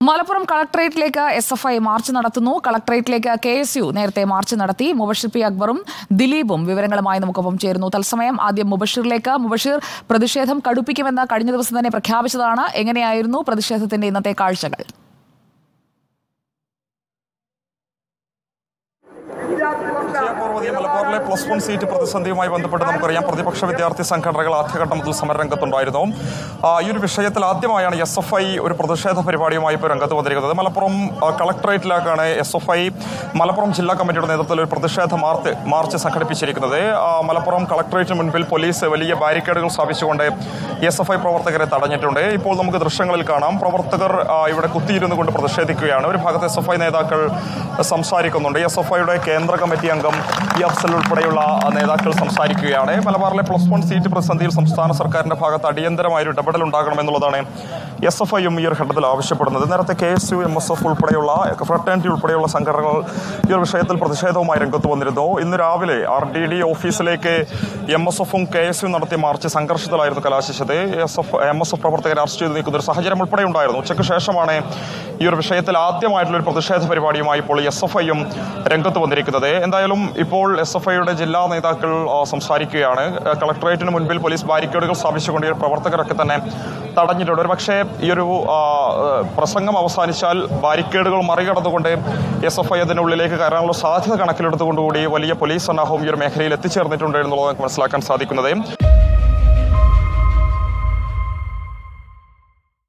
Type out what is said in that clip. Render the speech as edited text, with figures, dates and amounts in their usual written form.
Malappuram കളക്ടറേറ്റിലേക്ക് SFI March നടത്തുന്നു. കളക്ടറേറ്റിലേക്ക് KSU നേരത്തെ March നടത്തി. മുബഷിർ പി അക്ബറും ദിലീപും വിവരങ്ങളുമായി നമുക്കൊപ്പം ചേരുന്നു. തത്സമയം ആദ്യം മുബഷിറിലേക്ക്. മുബഷിർ, പ്രതിഷേധം കടുപ്പിക്കുമെന്ന് കഴിഞ്ഞ ദിവസം തന്നെ പ്രഖ്യാപിച്ചതാണ്. എങ്ങനെയായിരുന്നു പ്രതിഷേധത്തിന്റെ ഇന്നത്തെ കാഴ്ചകൾ? മലബാറിലെ +1 സീറ്റ് പ്രതിസന്ധിയുമായി ബന്ധപ്പെട്ട് നമുക്കറിയാം പ്രതിപക്ഷ വിദ്യാർത്ഥി സംഘടനകൾ ആദ്യഘട്ടം മുതൽ സമരരംഗത്തുണ്ടായിരുന്നു. ഈ ഒരു വിഷയത്തിൽ ആദ്യമായാണ് എസ്എഫ്ഐ ഒരു പ്രതിഷേധ പരിപാടിയുമായി ഇപ്പോൾ രംഗത്ത് വന്നിരിക്കുന്നത്. മലപ്പുറം കളക്ടറേറ്റിലേക്കാണ് എസ്എഫ്ഐ മലപ്പുറം ജില്ലാ കമ്മിറ്റിയുടെ നേതൃത്വത്തിൽ ഒരു പ്രതിഷേധ മാർച്ച് സംഘടിപ്പിച്ചിരിക്കുന്നത്. മലപ്പുറം കളക്ടറേറ്റിന് മുൻപിൽ പോലീസ് വലിയ ബാരിക്കേഡുകൾ സ്ഥാപിച്ചുകൊണ്ട് എസ്എഫ്ഐ പ്രവർത്തകരെ തടഞ്ഞിട്ടുണ്ട്. ഇപ്പോൾ നമുക്ക് ദൃശ്യങ്ങളിൽ കാണാം, പ്രവർത്തകർ ഇവിടെ കുത്തിയിരുന്നു കൊണ്ട് പ്രതിഷേധിക്കുകയാണ്. ഒരു ഭാഗത്ത് എസ്എഫ്ഐ നേതാക്കൾ സംസാരിക്കുന്നുണ്ട്. എസ്എഫ്ഐയുടെ കേന്ദ്ര കമ്മിറ്റി അംഗം അഫ്സൽ ഉൾപ്പെടെയുള്ള നേതാക്കൾ സംസാരിക്കുകയാണ്. മലബാറിലെ +1 സീറ്റ് പ്രതിസന്ധിയിൽ സംസ്ഥാന സർക്കാരിന്റെ ഭാഗത്ത് അടിയന്തരമായ ഒരു ഇടപെടൽ ഉണ്ടാകണമെന്നുള്ളതാണ് എസ്എഫ്ഐയും ഈ ഒരു ഘട്ടത്തിൽ ആവശ്യപ്പെടുന്നത്. നേരത്തെ കെഎസ്യു, എംഎസ്എഫ് ഉൾപ്പെടെയുള്ള ഫ്രട്ടേണിറ്റി ഉൾപ്പെടെയുള്ള സംഘടനകൾ ഈ ഒരു വിഷയത്തിൽ പ്രതിഷേധവുമായി രംഗത്ത് വന്നിരുന്നു. ഇന്ന് രാവിലെ RDD ഓഫീസിലേക്ക് എംഎസ്എഫും കെഎസ്യു നടത്തിയ മാർച്ച് സംഘർഷത്തിലായിരുന്നു കലാശിച്ചത്. എംഎസ്എഫ് പ്രവർത്തകരെ അറസ്റ്റ് ചെയ്ത് നീക്കുന്ന ഒരു സാഹചര്യം ഉൾപ്പെടെ ഉണ്ടായിരുന്നു. ഉച്ചയ്ക്ക് ശേഷമാണ് ഈ ഒരു വിഷയത്തിൽ ആദ്യമായിട്ടുള്ള ഒരു പ്രതിഷേധ പരിപാടിയുമായി ഇപ്പോൾ എസ്എഫ്ഐയും രംഗത്ത് വന്നിരിക്കുന്നത്. എന്തായാലും ഇപ്പോൾ എസ്എഫ്ഐയുടെ ജില്ലാ നേതാക്കൾ സംസാരിക്കുകയാണ്. കളക്ടറേറ്റിന് മുൻപിൽ പോലീസ് ബാരിക്കേഡുകൾ സ്ഥാപിച്ചുകൊണ്ട് പ്രവർത്തകരൊക്കെ തന്നെ തടഞ്ഞിട്ടുണ്ട്. ഒരു പക്ഷേ ഈ ഒരു പ്രസംഗം അവസാനിച്ചാൽ ബാരിക്കേഡുകൾ മറികടന്നുകൊണ്ട് എസ്എഫ്ഐ അതിനുള്ളിലേക്ക് കയറാനുള്ള സാധ്യത കണക്കിലെടുത്തുകൊണ്ടുകൂടി വലിയ പോലീസ് സന്നാഹവും ഈ ഒരു മേഖലയിൽ എത്തിച്ചേർന്നിട്ടുണ്ട് എന്നുള്ളത് നമുക്ക് മനസ്സിലാക്കാൻ സാധിക്കുന്നത്.